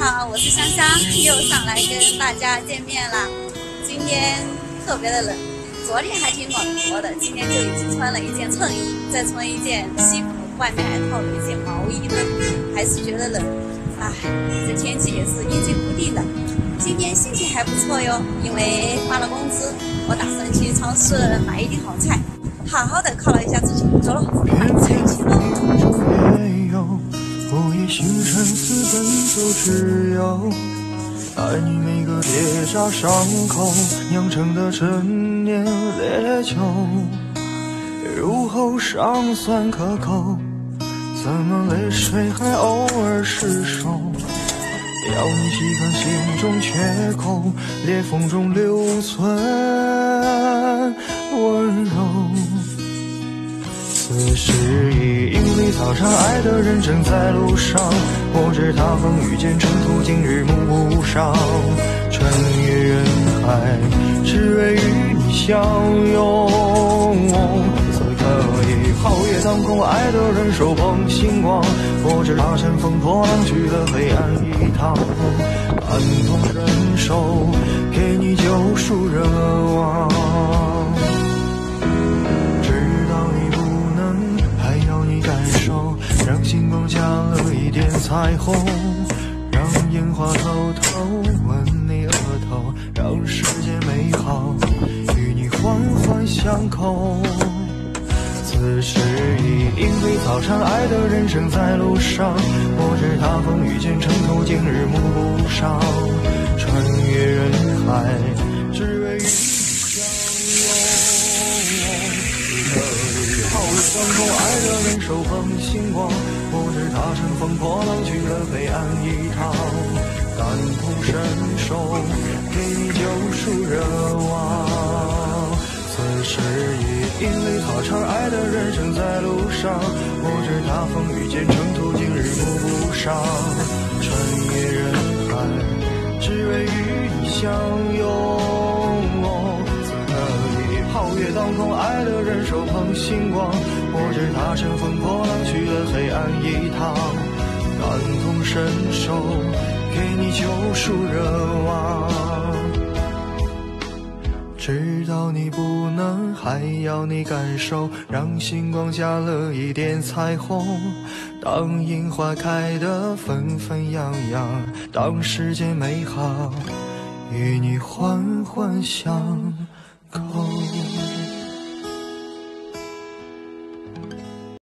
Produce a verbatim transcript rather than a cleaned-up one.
好，我是香香，又上来跟大家见面啦。今天特别的冷，昨天还挺暖和的，今天就已经穿了一件衬衣，再穿一件西服，外面还套了一件毛衣呢，还是觉得冷。唉，这天气也是阴晴不定的。今天心情还不错哟，因为发了工资，我打算去超市买一点好菜，好好的犒劳一下自己。走了，买菜去喽。 午夜星辰似奔走之友，爱你每个结痂伤口酿成的陈年烈酒，入喉尚算可口，怎么泪水还偶尔失手？要你细看心中缺口，裂缝中留存温柔。此时已因为操场爱的人正在路上，我知他风雨兼程途经日暮不赏，穿越人海只为与你相拥。此刻已皓月当空，爱的人手捧星光，我知他乘风破浪去了黑暗一趟，感同身受给你救赎热望。让星光加了一点彩虹，让烟花偷偷吻你额头，让世界美好与你环环相扣。此时已因为操场爱的人生在路上，我知他风雨兼程途经日暮不赏，穿越人海只为与你相拥。皓月当空，爱的人手捧星光，我知他乘风破浪去了黑暗一趟，感同身受给你救赎热望。此时已因为操场爱的人生在路上，我知他风雨兼程途经日暮不赏，穿越人海只为与你相拥。皓月当空，爱的人手捧星光，我知他乘风破浪去了黑暗一趟，感同身受给你救赎热望。知道你不能，还要你感受，让星光加了一点彩虹，当樱花开得纷纷扬扬，当世界美好与你环环相扣。